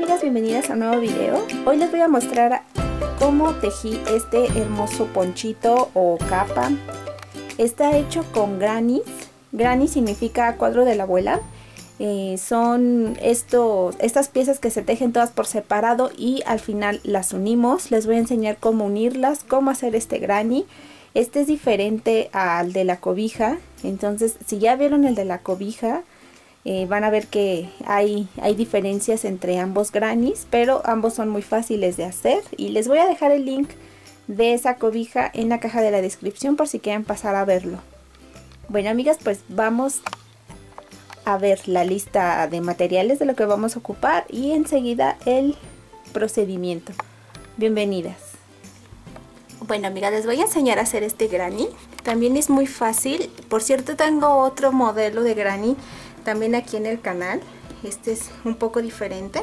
amigas, bienvenidas a un nuevo video. Hoy les voy a mostrar cómo tejí este hermoso ponchito o capa. Está hecho con granny. Granny significa cuadro de la abuela. Son estas piezas que se tejen todas por separado y al final las unimos. Les voy a enseñar cómo unirlas, cómo hacer este granny. Este es diferente al de la cobija. Entonces, si ya vieron el de la cobija, van a ver que hay diferencias entre ambos grannies, pero ambos son muy fáciles de hacer. Y les voy a dejar el link de esa cobija en la caja de la descripción por si quieren pasar a verlo. Bueno, amigas, pues vamos a ver la lista de materiales de lo que vamos a ocupar y enseguida el procedimiento. Bienvenidas. Bueno, amigas, les voy a enseñar a hacer este granny. También es muy fácil. Por cierto, tengo otro modelo de granny también aquí en el canal. Este es un poco diferente.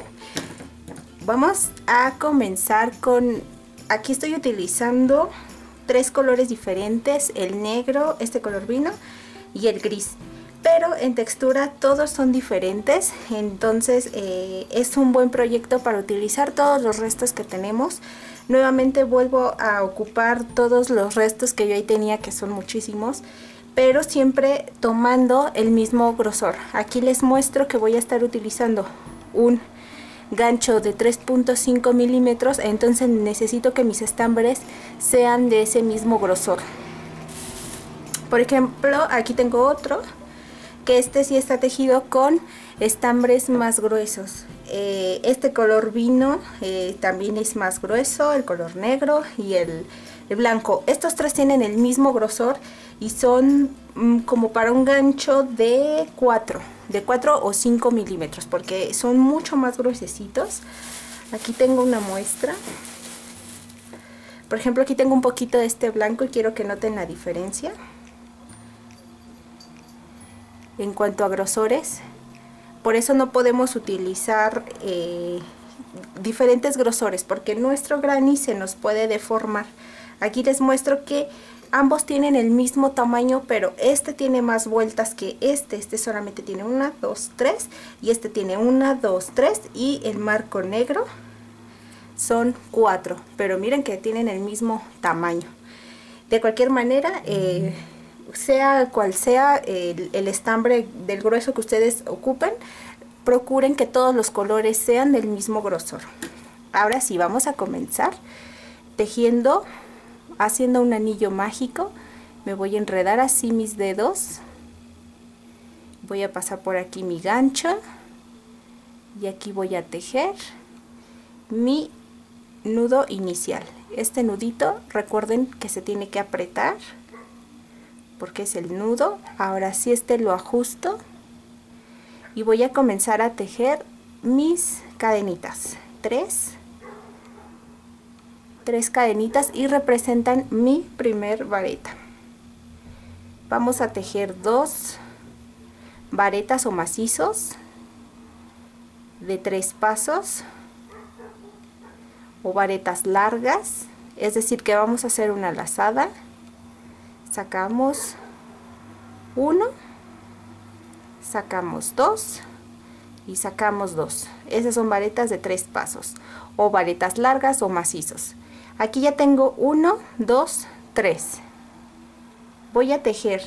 Vamos a comenzar con... Aquí estoy utilizando 3 colores diferentes: el negro, este color vino y el gris. Pero en textura todos son diferentes. Entonces es un buen proyecto para utilizar todos los restos que tenemos. Nuevamente vuelvo a ocupar todos los restos que yo ahí tenía, que son muchísimos, pero siempre tomando el mismo grosor. Aquí les muestro que voy a estar utilizando un gancho de 3.5 milímetros, entonces necesito que mis estambres sean de ese mismo grosor. Por ejemplo, aquí tengo otro, que este sí está tejido con estambres más gruesos. Este color vino también es más grueso, el color negro y el blanco. Estos tres tienen el mismo grosor y son como para un gancho de 4 o 5 milímetros, porque son mucho más gruesecitos. Aquí tengo una muestra. Por ejemplo, aquí tengo un poquito de este blanco y quiero que noten la diferencia en cuanto a grosores. Por eso no podemos utilizar diferentes grosores, porque nuestro granny se nos puede deformar. Aquí les muestro que ambos tienen el mismo tamaño, pero este tiene más vueltas que este. Este solamente tiene 1, 2, 3 y este tiene 1, 2, 3 y el marco negro son 4, pero miren que tienen el mismo tamaño. De cualquier manera, sea cual sea el estambre del grueso que ustedes ocupen, procuren que todos los colores sean del mismo grosor. Ahora sí, vamos a comenzar tejiendo, haciendo un anillo mágico. Me voy a enredar así mis dedos, voy a pasar por aquí mi gancho y aquí voy a tejer mi nudo inicial. Este nudito, recuerden que se tiene que apretar porque es el nudo. Ahora sí, este lo ajusto y voy a comenzar a tejer mis cadenitas. 3 cadenitas y representan mi primer vareta. Vamos a tejer 2 varetas o macizos de 3 pasos o varetas largas, es decir que vamos a hacer una lazada. Sacamos 1, sacamos 2 y sacamos 2. Esas son varetas de 3 pasos o varetas largas o macizos. Aquí ya tengo 1, 2, 3. Voy a tejer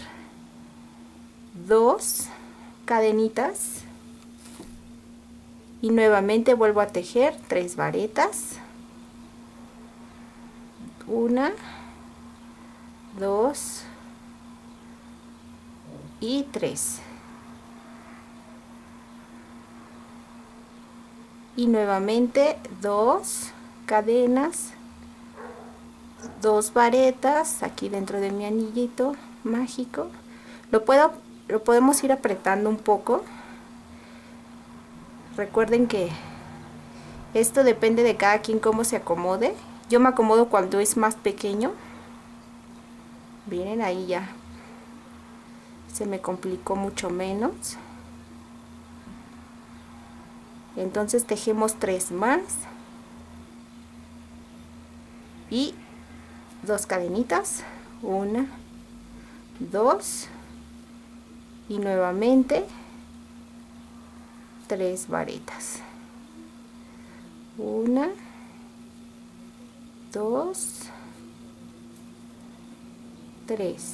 2 cadenitas y nuevamente vuelvo a tejer 3 varetas. 1, 2 y 3. Y nuevamente 2 cadenas, 2 varetas aquí dentro de mi anillito mágico. Lo podemos ir apretando un poco. Recuerden que esto depende de cada quien cómo se acomode. Yo me acomodo cuando es más pequeño. Miren, ahí ya se me complicó mucho menos. Entonces tejemos 3 más y 2 cadenitas, 1, 2 y nuevamente 3 varetas. 1, 2, 3.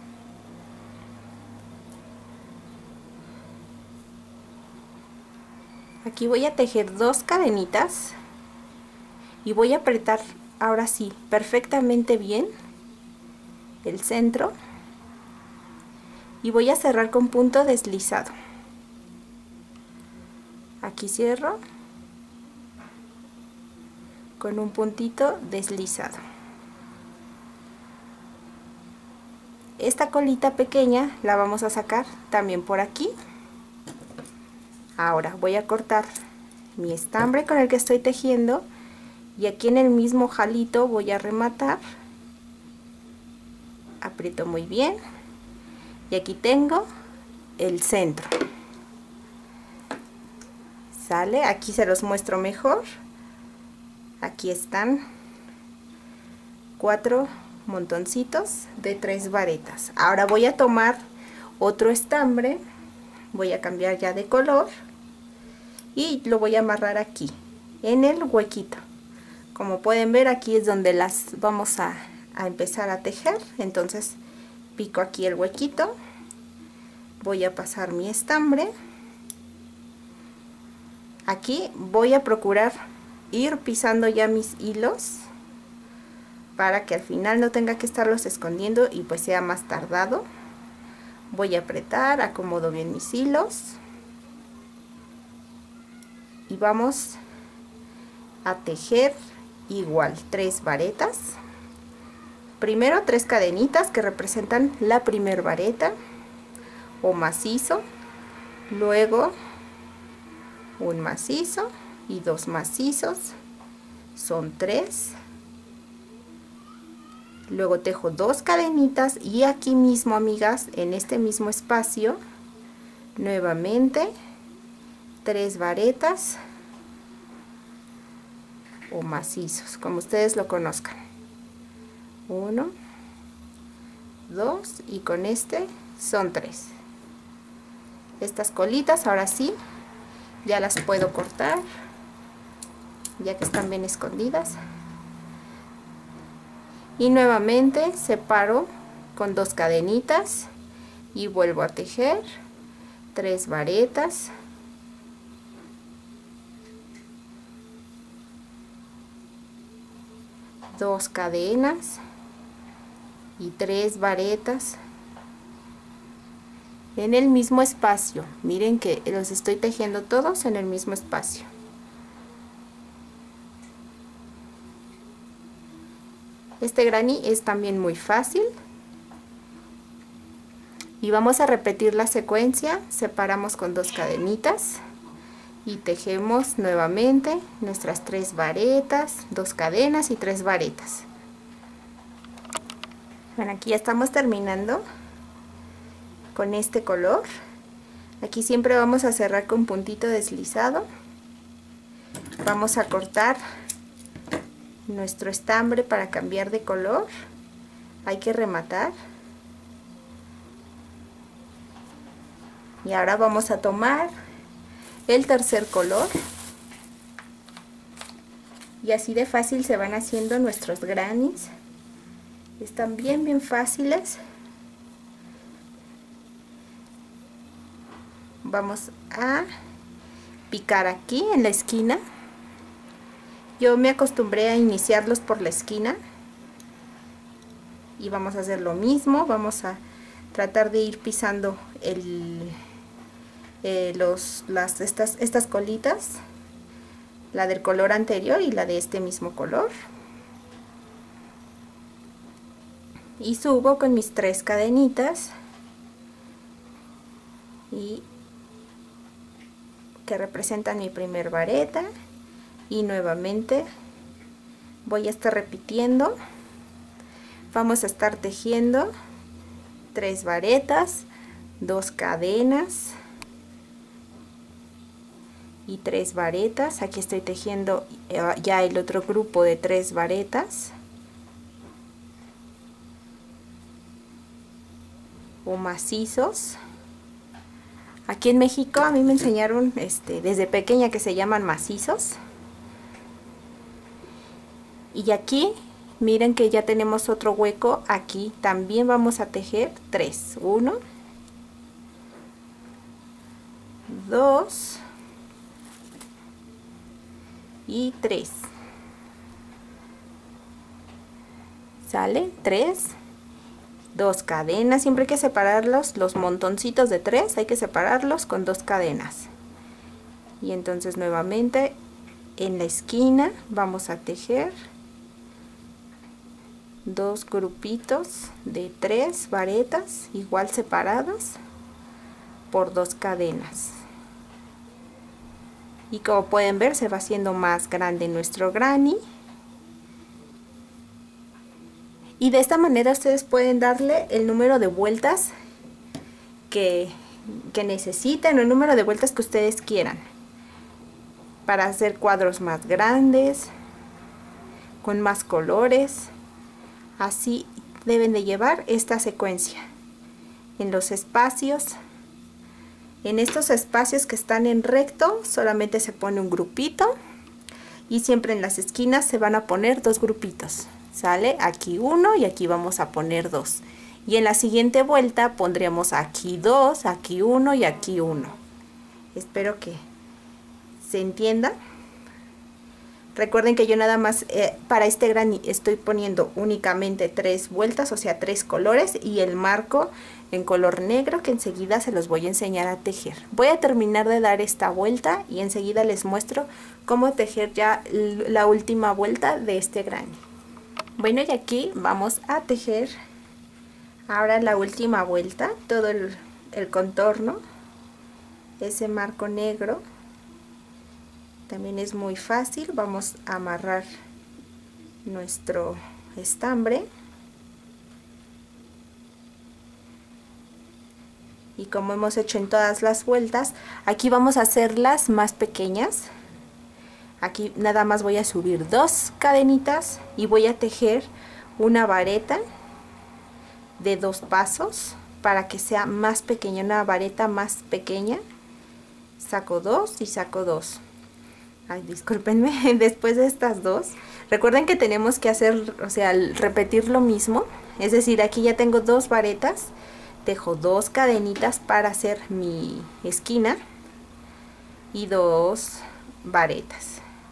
Aquí voy a tejer 2 cadenitas y voy a apretar ahora sí perfectamente bien el centro y voy a cerrar con punto deslizado. Aquí cierro con un puntito deslizado. Esta colita pequeña la vamos a sacar también por aquí. Ahora voy a cortar mi estambre con el que estoy tejiendo y aquí en el mismo jalito voy a rematar. Aprieto muy bien y aquí tengo el centro. ¿Sale? Aquí se los muestro mejor. Aquí están 4 montoncitos de 3 varetas. Ahora voy a tomar otro estambre, voy a cambiar ya de color y lo voy a amarrar aquí en el huequito. Como pueden ver, aquí es donde las vamos a empezar a tejer. Entonces pico aquí el huequito, voy a pasar mi estambre. Aquí voy a procurar ir pisando ya mis hilos para que al final no tenga que estarlos escondiendo y pues sea más tardado. Voy a apretar, acomodo bien mis hilos y vamos a tejer igual 3 varetas. Primero 3 cadenitas que representan la primer vareta o macizo, luego un macizo y 2 macizos, son 3. Luego tejo 2 cadenitas y aquí mismo, amigas, en este mismo espacio, nuevamente 3 varetas o macizos, como ustedes lo conozcan. 1, 2 y con este son 3. Estas colitas ahora sí ya las puedo cortar, ya que están bien escondidas. Y nuevamente separo con 2 cadenitas y vuelvo a tejer 3 varetas, dos cadenas y 3 varetas en el mismo espacio. Miren que los estoy tejiendo todos en el mismo espacio. Este granny es también muy fácil y vamos a repetir la secuencia. Separamos con 2 cadenitas y tejemos nuevamente nuestras 3 varetas, 2 cadenas y 3 varetas. Bueno, aquí ya estamos terminando con este color. Aquí siempre vamos a cerrar con puntito deslizado. Vamos a cortar nuestro estambre para cambiar de color. Hay que rematar y ahora vamos a tomar el tercer color y así de fácil se van haciendo nuestros grannies. Están bien fáciles. Vamos a picar aquí en la esquina. Yo me acostumbré a iniciarlos por la esquina y vamos a hacer lo mismo. Vamos a tratar de ir pisando estas colitas, la del color anterior y la de este mismo color, y subo con mis 3 cadenitas y que representan mi primer vareta. Y nuevamente voy a estar repitiendo. Vamos a estar tejiendo 3 varetas, 2 cadenas y 3 varetas. Aquí estoy tejiendo ya el otro grupo de 3 varetas o macizos. Aquí en México a mí me enseñaron desde pequeña que se llaman macizos. Y aquí miren que ya tenemos otro hueco. Aquí también vamos a tejer 3. 1, 2 y 3. Sale 3, 2 cadenas. Siempre hay que separarlos, los montoncitos de 3 hay que separarlos con 2 cadenas. Y entonces nuevamente en la esquina vamos a tejer 2 grupitos de 3 varetas igual separadas por 2 cadenas. Y como pueden ver, se va haciendo más grande nuestro granny. Y de esta manera ustedes pueden darle el número de vueltas que necesiten, o el número de vueltas que ustedes quieran, para hacer cuadros más grandes, con más colores. Así deben de llevar esta secuencia. En los espacios, en estos espacios que están en recto, solamente se pone un grupito, y siempre en las esquinas se van a poner 2 grupitos. Sale aquí 1 y aquí vamos a poner 2. Y en la siguiente vuelta pondremos aquí 2, aquí 1 y aquí 1. Espero que se entienda. Recuerden que yo nada más para este granny estoy poniendo únicamente 3 vueltas, o sea 3 colores, y el marco en color negro, que enseguida se los voy a enseñar a tejer. Voy a terminar de dar esta vuelta y enseguida les muestro cómo tejer ya la última vuelta de este granny. Bueno, y aquí vamos a tejer ahora la última vuelta, todo el contorno, ese marco negro. También es muy fácil. Vamos a amarrar nuestro estambre. Y como hemos hecho en todas las vueltas, aquí vamos a hacerlas más pequeñas. Aquí nada más voy a subir 2 cadenitas y voy a tejer una vareta de 2 pasos para que sea más pequeña, una vareta más pequeña. Saco 2 y saco 2. Ay, discúlpenme, después de estas 2, recuerden que tenemos que hacer, o sea, repetir lo mismo. Es decir, aquí ya tengo 2 varetas, tejo 2 cadenitas para hacer mi esquina y 2 varetas.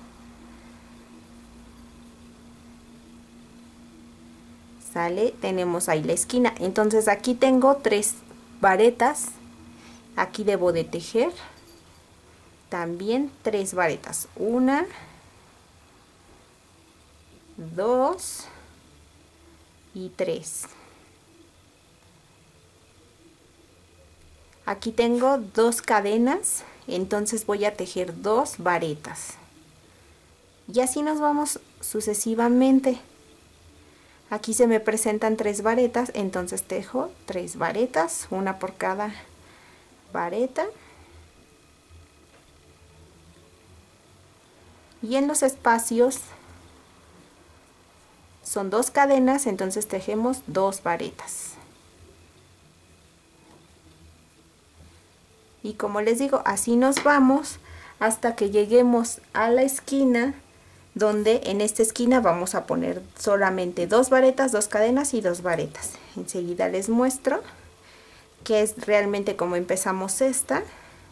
Sale, tenemos ahí la esquina. Entonces aquí tengo 3 varetas, aquí debo de tejer también 3 varetas, 1, 2 y 3. Aquí tengo 2 cadenas, entonces voy a tejer 2 varetas y así nos vamos sucesivamente. Aquí se me presentan 3 varetas, entonces tejo 3 varetas, una por cada vareta. Y en los espacios son 2 cadenas, entonces tejemos 2 varetas. Y como les digo, así nos vamos hasta que lleguemos a la esquina, donde en esta esquina vamos a poner solamente 2 varetas, 2 cadenas y 2 varetas. Enseguida les muestro que es realmente como empezamos esta.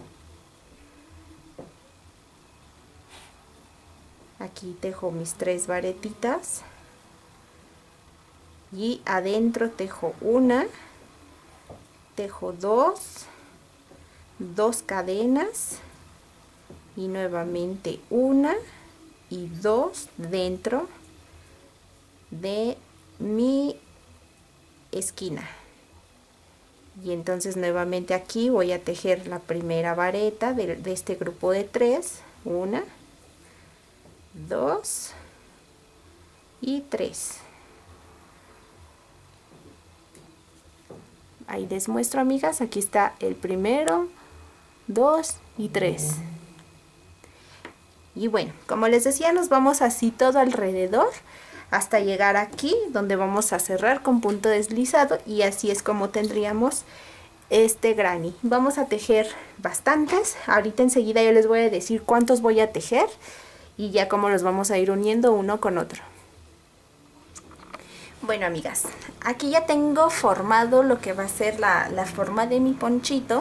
Aquí tejo mis 3 varetitas y adentro tejo una, tejo 2, 2 cadenas y nuevamente una y 2 dentro de mi esquina. Y entonces nuevamente aquí voy a tejer la primera vareta de este grupo de 3, 1, 2 y 3. Ahí les muestro, amigas, aquí está el primero, 2 y 3. Y bueno, como les decía, nos vamos así todo alrededor hasta llegar aquí, donde vamos a cerrar con punto deslizado, y así es como tendríamos este granny. Vamos a tejer bastantes. Ahorita enseguida yo les voy a decir cuántos voy a tejer y ya cómo los vamos a ir uniendo uno con otro. Bueno, amigas, aquí ya tengo formado lo que va a ser la forma de mi ponchito.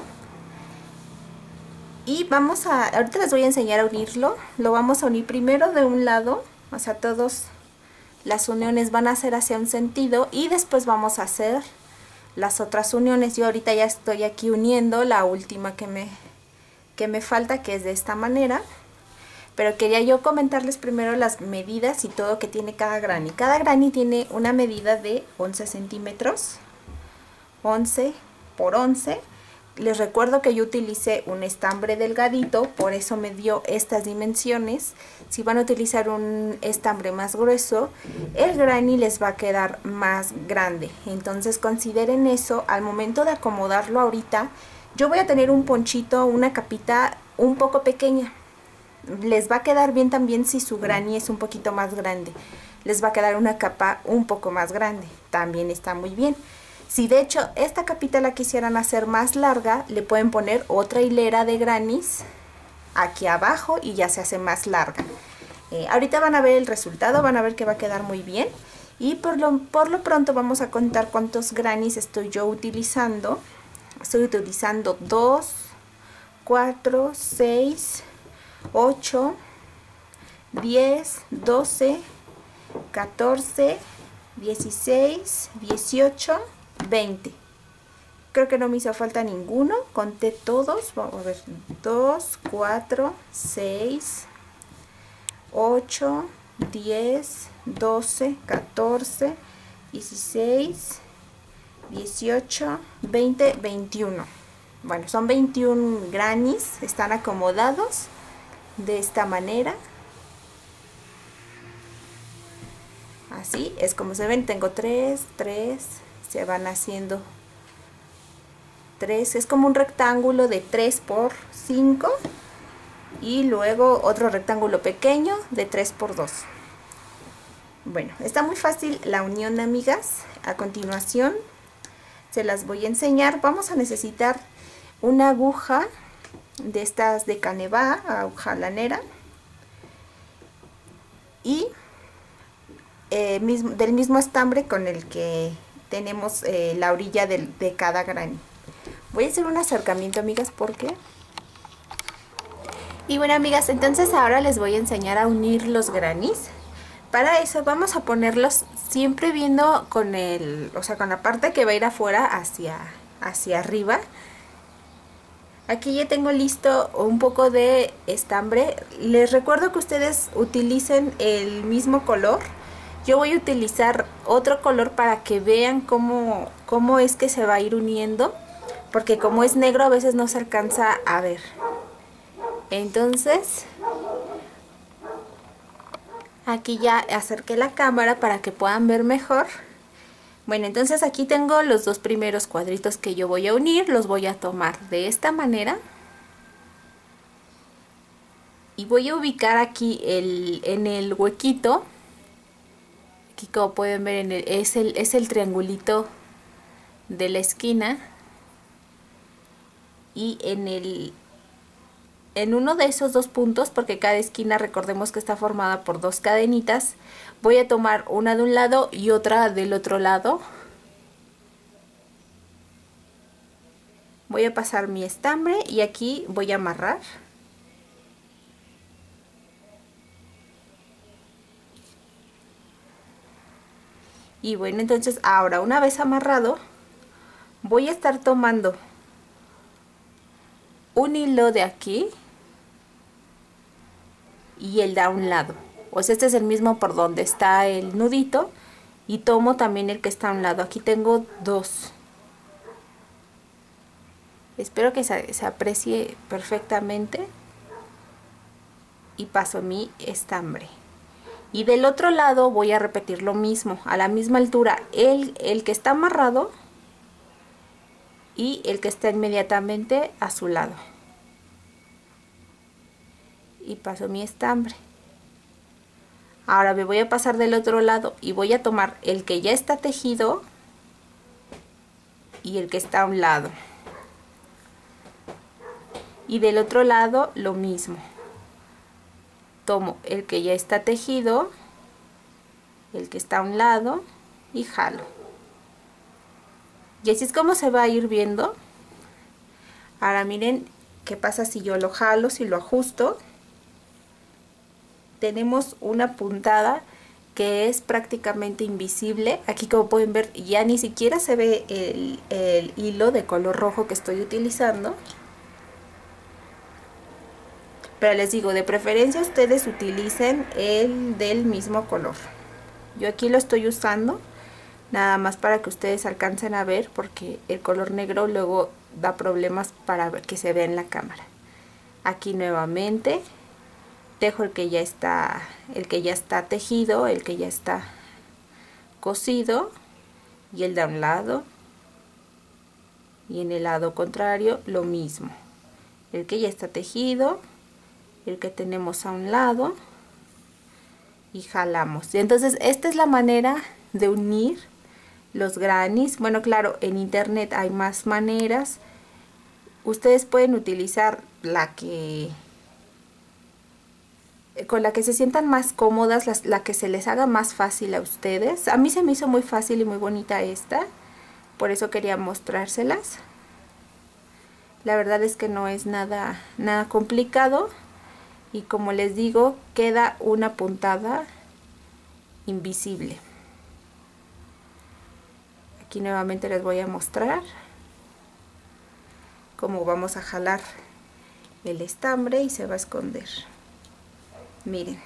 Y vamos a, ahorita les voy a enseñar a unirlo. Lo vamos a unir primero de un lado, o sea, todas las uniones van a ser hacia un sentido y después vamos a hacer las otras uniones. Yo ahorita ya estoy aquí uniendo la última que me falta, que es de esta manera. Pero quería yo comentarles primero las medidas y todo que tiene cada granny. Cada granny tiene una medida de 11 centímetros, 11 por 11. Les recuerdo que yo utilicé un estambre delgadito, por eso me dio estas dimensiones. Si van a utilizar un estambre más grueso, el granny les va a quedar más grande. Entonces consideren eso al momento de acomodarlo ahorita. Yo voy a tener un ponchito, una capita un poco pequeña. Les va a quedar bien también si su granny es un poquito más grande. Les va a quedar una capa un poco más grande. También está muy bien. Si de hecho esta capita la quisieran hacer más larga, le pueden poner otra hilera de grannies aquí abajo y ya se hace más larga. Ahorita van a ver el resultado, van a ver que va a quedar muy bien. Y por lo pronto vamos a contar cuántos grannies estoy yo utilizando. Estoy utilizando 2, 4, 6, 8, 10, 12, 14, 16, 18, 20. Creo que no me hizo falta ninguno. Conté todos. Vamos a ver. 2, 4, 6, 8, 10, 12, 14, 16, 18, 20, 21. Bueno, son 21 grannies. Están acomodados de esta manera. Así es como se ven. Tengo 3, se van haciendo 3, es como un rectángulo de 3 por 5 y luego otro rectángulo pequeño de 3 por 2. Bueno, está muy fácil la unión, amigas. A continuación se las voy a enseñar. Vamos a necesitar una aguja de estas de Caneva, aguja lanera, y del mismo estambre con el que tenemos la orilla de cada granny. Voy a hacer un acercamiento, amigas, porque... Y bueno, amigas, entonces ahora les voy a enseñar a unir los grannies. Para eso vamos a ponerlos siempre viendo con con la parte que va a ir afuera hacia arriba. Aquí ya tengo listo un poco de estambre. Les recuerdo que ustedes utilicen el mismo color. Yo voy a utilizar otro color para que vean cómo es que se va a ir uniendo, porque como es negro a veces no se alcanza a ver. Entonces, aquí ya acerqué la cámara para que puedan ver mejor. Bueno, entonces aquí tengo los dos primeros cuadritos que yo voy a unir. Los voy a tomar de esta manera. Y voy a ubicar aquí en el huequito. Aquí, como pueden ver, es el triangulito de la esquina. Y en uno de esos dos puntos, porque cada esquina recordemos que está formada por dos cadenitas, voy a tomar una de un lado y otra del otro lado. Voy a pasar mi estambre y aquí voy a amarrar. Y bueno, entonces ahora una vez amarrado, voy a estar tomando un hilo de aquí y el de a un lado. Pues este es el mismo por donde está el nudito, y tomo también el que está a un lado. Aquí tengo dos. Espero que se aprecie perfectamente. Y paso mi estambre. Y del otro lado voy a repetir lo mismo, a la misma altura, el que está amarrado y el que está inmediatamente a su lado. Y paso mi estambre. Ahora me voy a pasar del otro lado y voy a tomar el que ya está tejido y el que está a un lado. Y del otro lado lo mismo. Tomo el que ya está tejido, el que está a un lado y jalo. Y así es como se va a ir viendo. Ahora miren qué pasa si yo lo jalo, si lo ajusto. Tenemos una puntada que es prácticamente invisible. Aquí, como pueden ver, ya ni siquiera se ve el hilo de color rojo que estoy utilizando. Pero les digo, de preferencia ustedes utilicen el del mismo color. Yo aquí lo estoy usando nada más para que ustedes alcancen a ver, porque el color negro luego da problemas para que se vea en la cámara. Aquí nuevamente dejo el que ya está tejido, el que ya está cosido, y el de un lado, y en el lado contrario lo mismo, el que ya está tejido, el que tenemos a un lado, y jalamos. Y entonces esta es la manera de unir los grannies. Bueno, claro, en internet hay más maneras. Ustedes pueden utilizar con la que se sientan más cómodas, la que se les haga más fácil a ustedes. A mí se me hizo muy fácil y muy bonita esta, por eso quería mostrárselas. La verdad es que no es nada complicado, y como les digo, queda una puntada invisible. Aquí nuevamente les voy a mostrar cómo vamos a jalar el estambre y se va a esconder. Miren.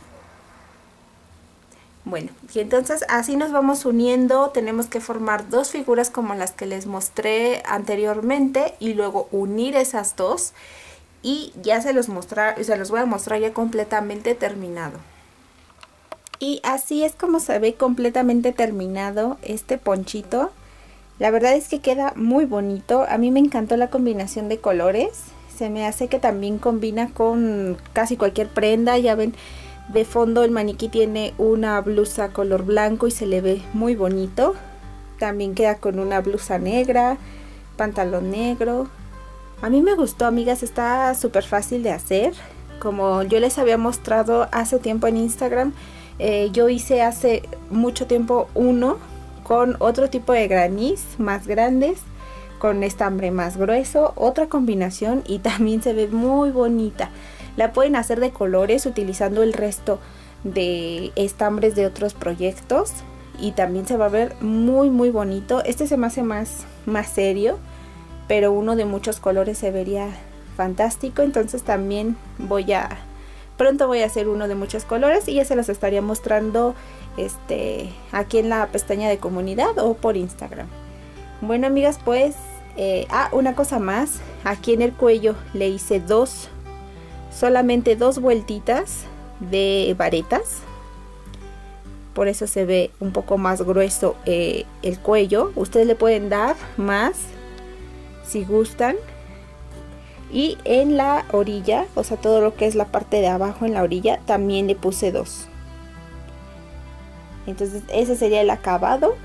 Bueno, y entonces así nos vamos uniendo. Tenemos que formar dos figuras como las que les mostré anteriormente y luego unir esas dos, y ya se los voy a mostrar ya completamente terminado. Y así es como se ve completamente terminado este ponchito. La verdad es que queda muy bonito. A mí me encantó la combinación de colores. Se me hace que también combina con casi cualquier prenda. Ya ven, de fondo el maniquí tiene una blusa color blanco y se le ve muy bonito. También queda con una blusa negra, pantalón negro. A mí me gustó, amigas, está súper fácil de hacer. Como yo les había mostrado hace tiempo en Instagram, yo hice hace mucho tiempo uno con otro tipo de grannies más grandes, con estambre más grueso, otra combinación, y también se ve muy bonita. La pueden hacer de colores utilizando el resto de estambres de otros proyectos y también se va a ver muy bonito. Este se me hace más serio, pero uno de muchos colores se vería fantástico. Entonces también pronto voy a hacer uno de muchos colores y ya se los estaría mostrando aquí en la pestaña de comunidad o por Instagram. Bueno, amigas, pues una cosa más, aquí en el cuello le hice solamente dos vueltitas de varetas, por eso se ve un poco más grueso el cuello. Ustedes le pueden dar más si gustan, y en la orilla, o sea, todo lo que es la parte de abajo en la orilla, también le puse dos. Entonces ese sería el acabado,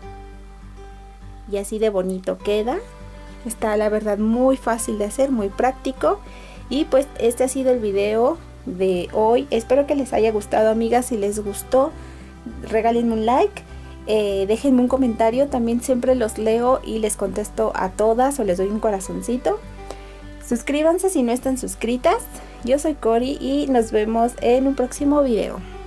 y así de bonito queda. Está, la verdad, muy fácil de hacer, muy práctico. Y pues este ha sido el video de hoy. Espero que les haya gustado, amigas. Si les gustó, regálenme un like, déjenme un comentario, también siempre los leo y les contesto a todas, o les doy un corazoncito. Suscríbanse si no están suscritas. Yo soy Cori y nos vemos en un próximo video.